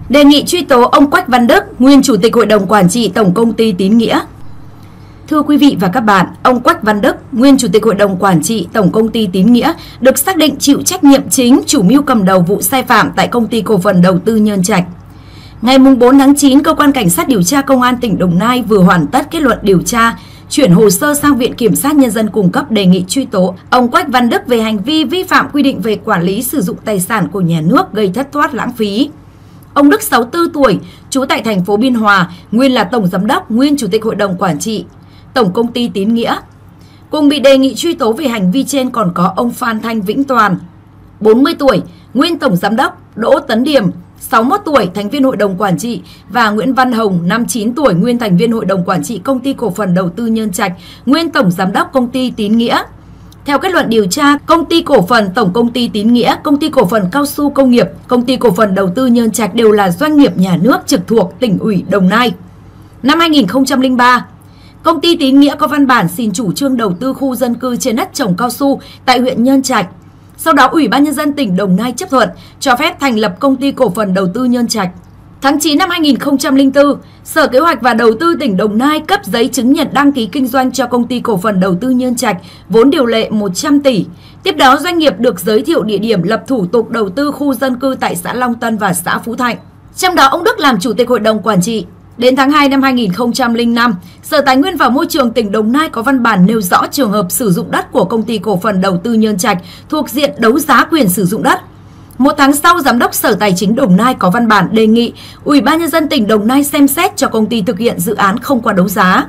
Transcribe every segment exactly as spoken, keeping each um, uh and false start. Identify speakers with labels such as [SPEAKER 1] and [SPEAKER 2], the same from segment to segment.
[SPEAKER 1] Đề nghị truy tố ông Quách Văn Đức, nguyên Chủ tịch Hội đồng Quản trị Tổng Công ty Tín Nghĩa. Thưa quý vị và các bạn, ông Quách Văn Đức, nguyên Chủ tịch Hội đồng Quản trị Tổng Công ty Tín Nghĩa, được xác định chịu trách nhiệm chính chủ mưu cầm đầu vụ sai phạm tại Công ty Cổ phần Đầu tư Nhơn Trạch. Ngày bốn tháng chín, Cơ quan Cảnh sát điều tra Công an tỉnh Đồng Nai vừa hoàn tất kết luận điều tra, chuyển hồ sơ sang Viện Kiểm sát Nhân dân cung cấp đề nghị truy tố ông Quách Văn Đức về hành vi vi phạm quy định về quản lý sử dụng tài sản của nhà nước gây thất thoát lãng phí. Ông Đức sáu mươi tư tuổi, trú tại thành phố Biên Hòa, nguyên là Tổng Giám đốc, nguyên Chủ tịch Hội đồng Quản trị Tổng Công ty Tín Nghĩa. Cùng bị đề nghị truy tố về hành vi trên còn có ông Phan Thanh Vĩnh Toàn, bốn mươi tuổi, nguyên Tổng Giám đốc, Đỗ Tấn Điểm, sáu mươi mốt tuổi, thành viên Hội đồng Quản trị và Nguyễn Văn Hồng, năm mươi chín tuổi, nguyên thành viên Hội đồng Quản trị Công ty Cổ phần Đầu tư Nhơn Trạch, nguyên Tổng Giám đốc Công ty Tín Nghĩa. Theo kết luận điều tra, Công ty Cổ phần Tổng Công ty Tín Nghĩa, Công ty Cổ phần Cao su Công nghiệp, Công ty Cổ phần Đầu tư Nhơn Trạch đều là doanh nghiệp nhà nước trực thuộc Tỉnh ủy Đồng Nai. Năm hai nghìn không trăm lẻ ba, Công ty Tín Nghĩa có văn bản xin chủ trương đầu tư khu dân cư trên đất trồng cao su tại huyện Nhơn Trạch. Sau đó, Ủy ban Nhân dân tỉnh Đồng Nai chấp thuận cho phép thành lập Công ty Cổ phần Đầu tư Nhơn Trạch. Tháng chín năm hai nghìn không trăm lẻ bốn, Sở Kế hoạch và Đầu tư tỉnh Đồng Nai cấp giấy chứng nhận đăng ký kinh doanh cho Công ty Cổ phần Đầu tư Nhơn Trạch, vốn điều lệ một trăm tỷ. Tiếp đó, doanh nghiệp được giới thiệu địa điểm lập thủ tục đầu tư khu dân cư tại xã Long Tân và xã Phú Thạnh. Trong đó, ông Đức làm Chủ tịch Hội đồng Quản trị. Đến tháng hai năm hai nghìn không trăm lẻ năm, Sở Tài nguyên và Môi trường tỉnh Đồng Nai có văn bản nêu rõ trường hợp sử dụng đất của Công ty Cổ phần Đầu tư Nhơn Trạch thuộc diện đấu giá quyền sử dụng đất. Một tháng sau, Giám đốc Sở Tài chính Đồng Nai có văn bản đề nghị Ủy ban Nhân dân tỉnh Đồng Nai xem xét cho công ty thực hiện dự án không qua đấu giá.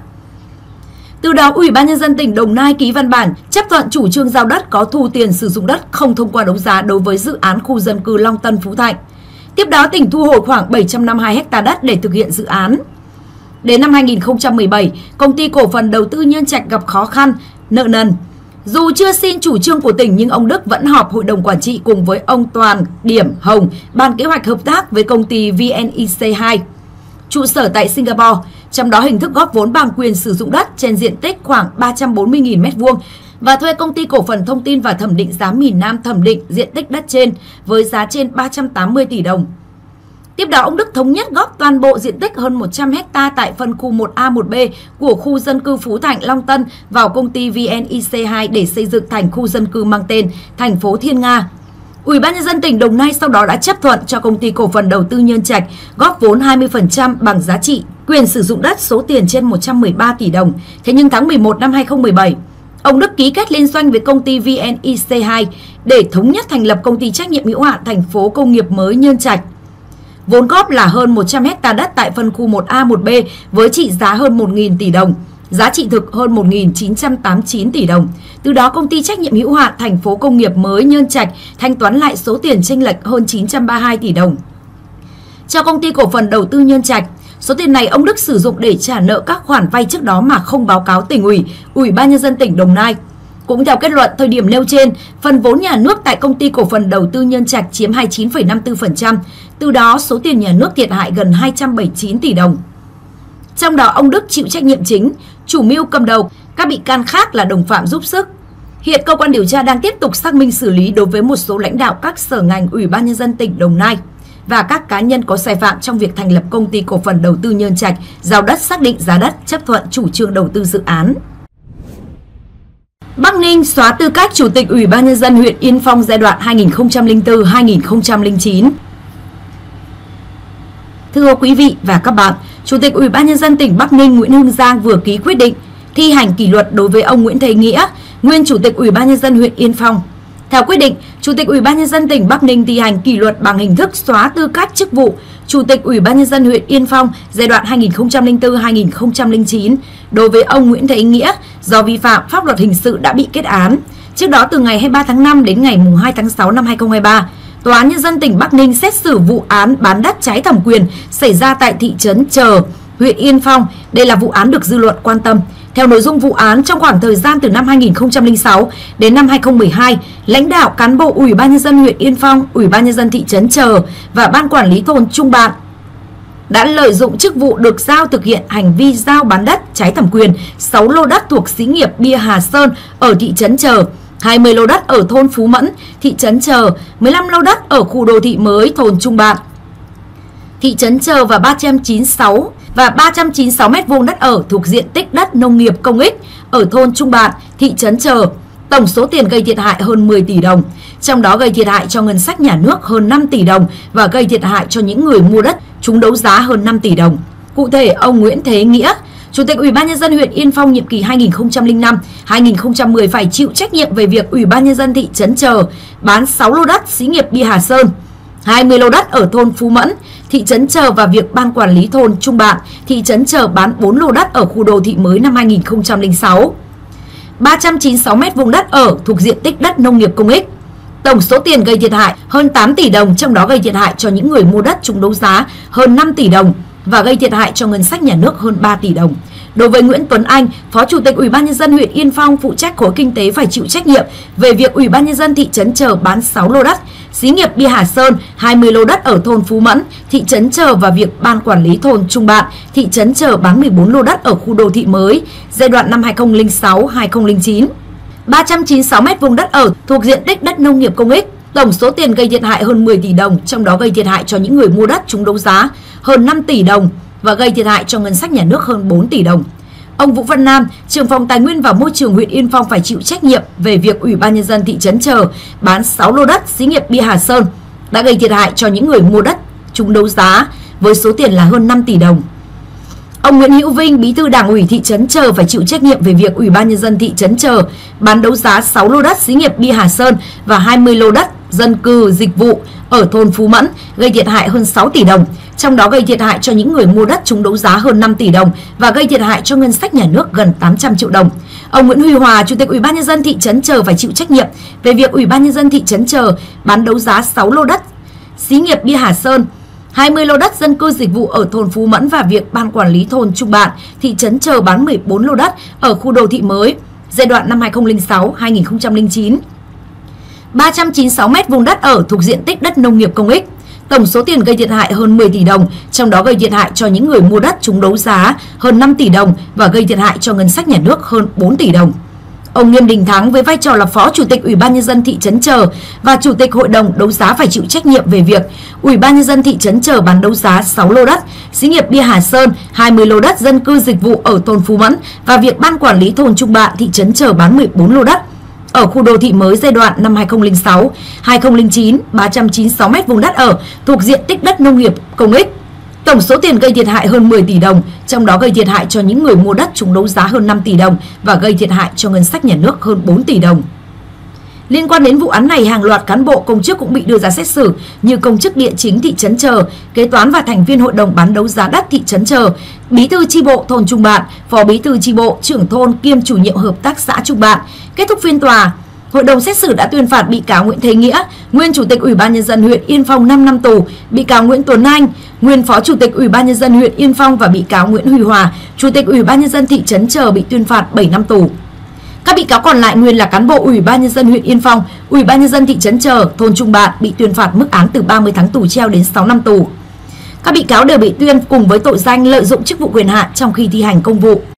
[SPEAKER 1] Từ đó, Ủy ban Nhân dân tỉnh Đồng Nai ký văn bản chấp thuận chủ trương giao đất có thu tiền sử dụng đất không thông qua đấu giá đối với dự án khu dân cư Long Tân Phú Thạnh. Tiếp đó, tỉnh thu hồi khoảng bảy trăm năm mươi hai héc ta đất để thực hiện dự án. Đến năm hai nghìn không trăm mười bảy, Công ty Cổ phần Đầu tư Nhơn Trạch gặp khó khăn, nợ nần. Dù chưa xin chủ trương của tỉnh nhưng ông Đức vẫn họp Hội đồng Quản trị cùng với ông Toàn, Điểm, Hồng bàn kế hoạch hợp tác với công ty vê en i xê hai, trụ sở tại Singapore, trong đó hình thức góp vốn bằng quyền sử dụng đất trên diện tích khoảng ba trăm bốn mươi nghìn mét vuông và thuê Công ty Cổ phần Thông tin và Thẩm định giá miền Nam thẩm định diện tích đất trên với giá trên ba trăm tám mươi tỷ đồng. Tiếp đó, ông Đức thống nhất góp toàn bộ diện tích hơn một trăm héc ta tại phân khu một A một B của khu dân cư Phú Thạnh Long Tân vào công ty vê en i xê hai để xây dựng thành khu dân cư mang tên thành phố Thiên Nga. Ủy ban Nhân dân tỉnh Đồng Nai sau đó đã chấp thuận cho Công ty Cổ phần Đầu tư Nhơn Trạch góp vốn hai mươi phần trăm bằng giá trị quyền sử dụng đất số tiền trên một trăm mười ba tỷ đồng. Thế nhưng tháng mười một năm hai nghìn không trăm mười bảy, ông Đức ký kết liên doanh với công ty vê en i xê hai để thống nhất thành lập Công ty trách nhiệm hữu hạn Thành phố Công nghiệp mới Nhơn Trạch. Vốn góp là hơn một trăm héc ta đất tại phân khu một A một B với trị giá hơn một nghìn tỷ đồng, giá trị thực hơn một nghìn chín trăm tám mươi chín tỷ đồng. Từ đó, Công ty trách nhiệm hữu hạn Thành phố Công nghiệp mới Nhơn Trạch thanh toán lại số tiền chênh lệch hơn chín trăm ba mươi hai tỷ đồng cho Công ty Cổ phần Đầu tư Nhơn Trạch. Số tiền này ông Đức sử dụng để trả nợ các khoản vay trước đó mà không báo cáo tỉnh ủy, Ủy ban Nhân dân tỉnh Đồng Nai. Cũng theo kết luận, thời điểm nêu trên, phần vốn nhà nước tại Công ty Cổ phần Đầu tư Nhơn Trạch chiếm hai mươi chín phẩy năm mươi tư phần trăm, từ đó số tiền nhà nước thiệt hại gần hai trăm bảy mươi chín tỷ đồng. Trong đó, ông Đức chịu trách nhiệm chính, chủ mưu cầm đầu, các bị can khác là đồng phạm giúp sức. Hiện cơ quan điều tra đang tiếp tục xác minh xử lý đối với một số lãnh đạo các sở ngành Ủy ban Nhân dân tỉnh Đồng Nai và các cá nhân có sai phạm trong việc thành lập Công ty Cổ phần Đầu tư Nhơn Trạch, giao đất xác định giá đất, chấp thuận chủ trương đầu tư dự án. Bắc Ninh xóa tư cách Chủ tịch Ủy ban Nhân dân huyện Yên Phong giai đoạn hai nghìn không trăm lẻ bốn đến hai nghìn không trăm lẻ chín. Thưa quý vị và các bạn, Chủ tịch Ủy ban Nhân dân tỉnh Bắc Ninh Nguyễn Hưng Giang vừa ký quyết định thi hành kỷ luật đối với ông Nguyễn Thế Nghĩa, nguyên Chủ tịch Ủy ban Nhân dân huyện Yên Phong. Theo quyết định, Chủ tịch Ủy ban Nhân dân tỉnh Bắc Ninh thi hành kỷ luật bằng hình thức xóa tư cách chức vụ Chủ tịch Ủy ban Nhân dân huyện Yên Phong giai đoạn hai nghìn không trăm lẻ bốn đến hai nghìn không trăm lẻ chín đối với ông Nguyễn Thế Nghĩa do vi phạm pháp luật hình sự đã bị kết án. Trước đó, từ ngày hai mươi ba tháng năm đến ngày hai tháng sáu năm hai nghìn không trăm hai mươi ba, Tòa án Nhân dân tỉnh Bắc Ninh xét xử vụ án bán đất trái thẩm quyền xảy ra tại thị trấn Chờ, huyện Yên Phong. Đây là vụ án được dư luận quan tâm. Theo nội dung vụ án, trong khoảng thời gian từ năm hai nghìn không trăm lẻ sáu đến năm hai nghìn không trăm mười hai, lãnh đạo cán bộ Ủy ban Nhân dân huyện Yên Phong, Ủy ban Nhân dân thị trấn Chờ và Ban Quản lý thôn Trung Bạn đã lợi dụng chức vụ được giao thực hiện hành vi giao bán đất trái thẩm quyền sáu lô đất thuộc xí nghiệp bia Hà Sơn ở thị trấn Chờ, hai mươi lô đất ở thôn Phú Mẫn, thị trấn Chờ, mười lăm lô đất ở khu đô thị mới thôn Trung Bạn. thị trấn Chờ và ba trăm chín mươi sáu và ba trăm chín mươi sáu mét vuông đất ở thuộc diện tích đất nông nghiệp công ích ở thôn Trung Bạn, thị trấn Chờ. Tổng số tiền gây thiệt hại hơn mười tỷ đồng, trong đó gây thiệt hại cho ngân sách nhà nước hơn năm tỷ đồng và gây thiệt hại cho những người mua đất trúng đấu giá hơn năm tỷ đồng. Cụ thể, ông Nguyễn Thế Nghĩa, Chủ tịch Ủy ban nhân dân huyện Yên Phong nhiệm kỳ hai nghìn không trăm lẻ năm đến hai nghìn không trăm mười phải chịu trách nhiệm về việc Ủy ban nhân dân thị trấn Chờ bán sáu lô đất xí nghiệp Bia Hà Sơn, hai mươi lô đất ở thôn Phú Mẫn, thị trấn Chờ và việc ban quản lý thôn Trung Bạn, thị trấn Chờ bán bốn lô đất ở khu đô thị mới năm hai nghìn không trăm lẻ sáu. ba trăm chín mươi sáu mét vuông đất ở thuộc diện tích đất nông nghiệp công ích. Tổng số tiền gây thiệt hại hơn tám tỷ đồng, trong đó gây thiệt hại cho những người mua đất trúng đấu giá hơn năm tỷ đồng và gây thiệt hại cho ngân sách nhà nước hơn ba tỷ đồng. Đối với Nguyễn Tuấn Anh, Phó Chủ tịch Ủy ban nhân dân huyện Yên Phong phụ trách khối kinh tế phải chịu trách nhiệm về việc Ủy ban nhân dân thị trấn Chờ bán sáu lô đất xí nghiệp Bia Hà Sơn, hai mươi lô đất ở thôn Phú Mẫn, thị trấn Chờ và việc ban quản lý thôn Trung Bạn, thị trấn Chờ bán mười bốn lô đất ở khu đô thị mới giai đoạn năm hai nghìn không trăm lẻ sáu đến hai nghìn không trăm lẻ chín. ba trăm chín mươi sáu mét vuông đất ở thuộc diện tích đất nông nghiệp công ích. Tổng số tiền gây thiệt hại hơn mười tỷ đồng, trong đó gây thiệt hại cho những người mua đất trúng đấu giá hơn năm tỷ đồng và gây thiệt hại cho ngân sách nhà nước hơn bốn tỷ đồng. Ông Vũ Văn Nam, trưởng phòng Tài nguyên và Môi trường huyện Yên Phong phải chịu trách nhiệm về việc Ủy ban nhân dân thị trấn Chờ bán sáu lô đất xí nghiệp Bia Hà Sơn đã gây thiệt hại cho những người mua đất trúng đấu giá với số tiền là hơn năm tỷ đồng. Ông Nguyễn Hữu Vinh, Bí thư Đảng ủy thị trấn Chờ phải chịu trách nhiệm về việc Ủy ban nhân dân thị trấn Chờ bán đấu giá sáu lô đất xí nghiệp Bia Hà Sơn và hai mươi lô đất dân cư dịch vụ ở thôn Phú Mẫn gây thiệt hại hơn sáu tỷ đồng, trong đó gây thiệt hại cho những người mua đất trúng đấu giá hơn năm tỷ đồng và gây thiệt hại cho ngân sách nhà nước gần tám trăm triệu đồng. Ông Nguyễn Huy Hòa, Chủ tịch Ủy ban nhân dân thị trấn Chờ phải chịu trách nhiệm về việc Ủy ban nhân dân thị trấn Chờ bán đấu giá sáu lô đất xí nghiệp Bia Hà Sơn, hai mươi lô đất dân cư dịch vụ ở thôn Phú Mẫn và việc ban quản lý thôn Trung Bạn, thị trấn Chờ bán mười bốn lô đất ở khu đô thị mới giai đoạn năm hai nghìn không trăm lẻ sáu đến hai nghìn không trăm lẻ chín. ba trăm chín mươi sáu mét vuông đất ở thuộc diện tích đất nông nghiệp công ích. Tổng số tiền gây thiệt hại hơn mười tỷ đồng, trong đó gây thiệt hại cho những người mua đất trúng đấu giá hơn năm tỷ đồng và gây thiệt hại cho ngân sách nhà nước hơn bốn tỷ đồng. Ông Nghiêm Đình Thắng với vai trò là Phó Chủ tịch Ủy ban nhân dân thị trấn Chờ và Chủ tịch Hội đồng đấu giá phải chịu trách nhiệm về việc Ủy ban nhân dân thị trấn Chờ bán đấu giá sáu lô đất xí nghiệp Bia Hà Sơn, hai mươi lô đất dân cư dịch vụ ở thôn Phú Mẫn và việc ban quản lý thôn Trung Bạn, thị trấn Chờ bán mười bốn lô đất ở khu đô thị mới giai đoạn năm hai nghìn không trăm lẻ sáu đến hai nghìn không trăm lẻ chín, ba trăm chín mươi sáu mét vuông đất ở thuộc diện tích đất nông nghiệp công ích. Tổng số tiền gây thiệt hại hơn mười tỷ đồng, trong đó gây thiệt hại cho những người mua đất trúng đấu giá hơn năm tỷ đồng và gây thiệt hại cho ngân sách nhà nước hơn bốn tỷ đồng. Liên quan đến vụ án này, hàng loạt cán bộ công chức cũng bị đưa ra xét xử như công chức địa chính thị trấn Chờ, kế toán và thành viên hội đồng bán đấu giá đất thị trấn Chờ, bí thư chi bộ thôn Trung Bạn, phó bí thư chi bộ, trưởng thôn kiêm chủ nhiệm hợp tác xã Trung Bạn. Kết thúc phiên tòa, hội đồng xét xử đã tuyên phạt bị cáo Nguyễn Thế Nghĩa, nguyên Chủ tịch Ủy ban nhân dân huyện Yên Phong năm năm tù, bị cáo Nguyễn Tuấn Anh, nguyên Phó Chủ tịch Ủy ban nhân dân huyện Yên Phong và bị cáo Nguyễn Huy Hòa, Chủ tịch Ủy ban nhân dân thị trấn Chờ bị tuyên phạt bảy năm tù. Các bị cáo còn lại nguyên là cán bộ Ủy ban nhân dân huyện Yên Phong, Ủy ban nhân dân thị trấn Chờ, thôn Trung Bạn bị tuyên phạt mức án từ ba mươi tháng tù treo đến sáu năm tù. Các bị cáo đều bị tuyên cùng với tội danh lợi dụng chức vụ quyền hạn trong khi thi hành công vụ.